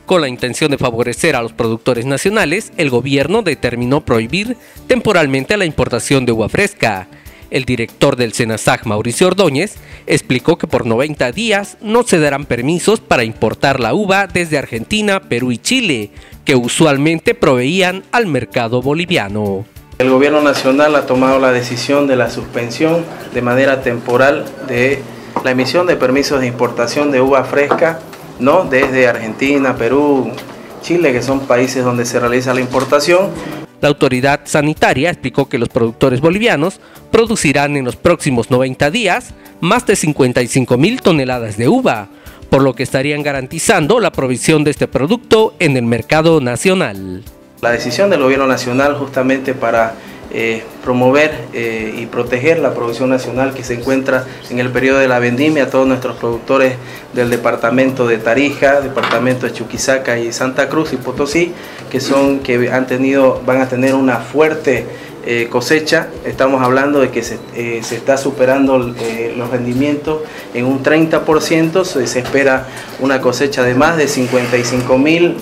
Con la intención de favorecer a los productores nacionales, el gobierno determinó prohibir temporalmente la importación de uva fresca. El director del SENASAG, Mauricio Ordóñez, explicó que por 90 días no se darán permisos para importar la uva desde Argentina, Perú y Chile, que usualmente proveían al mercado boliviano. El gobierno nacional ha tomado la decisión de la suspensión de manera temporal de la emisión de permisos de importación de uva fresca, ¿no?, desde Argentina, Perú, Chile, que son países donde se realiza la importación. La autoridad sanitaria explicó que los productores bolivianos producirán en los próximos 90 días más de 55,000 toneladas de uva, por lo que estarían garantizando la provisión de este producto en el mercado nacional. La decisión del gobierno nacional justamente para promover y proteger la producción nacional que se encuentra en el periodo de la vendimia a todos nuestros productores del departamento de Tarija, departamento de Chuquisaca y Santa Cruz y Potosí, que van a tener una fuerte cosecha. Estamos hablando de que se está superando los rendimientos en un 30%, se espera una cosecha de más de 55,000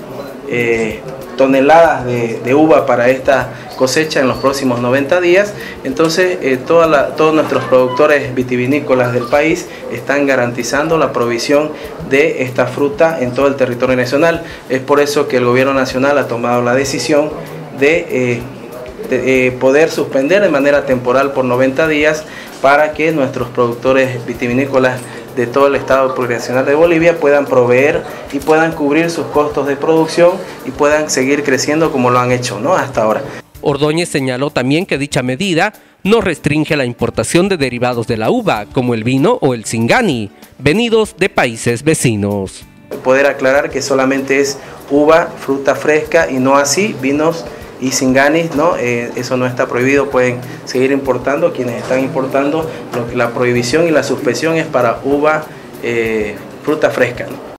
toneladas de uva para esta cosecha en los próximos 90 días. Entonces todos nuestros productores vitivinícolas del país están garantizando la provisión de esta fruta en todo el territorio nacional. Es por eso que el gobierno nacional ha tomado la decisión de poder suspender de manera temporal por 90 días para que nuestros productores vitivinícolas de todo el Estado Plurinacional de Bolivia puedan proveer y puedan cubrir sus costos de producción y puedan seguir creciendo como lo han hecho, ¿no?, hasta ahora. Ordóñez señaló también que dicha medida no restringe la importación de derivados de la uva, como el vino o el singani, venidos de países vecinos. Poder aclarar que solamente es uva, fruta fresca y no así vinos y singanis, ¿no? Eso no está prohibido, pueden seguir importando quienes están importando. La prohibición y la suspensión es para uva, fruta fresca, ¿no?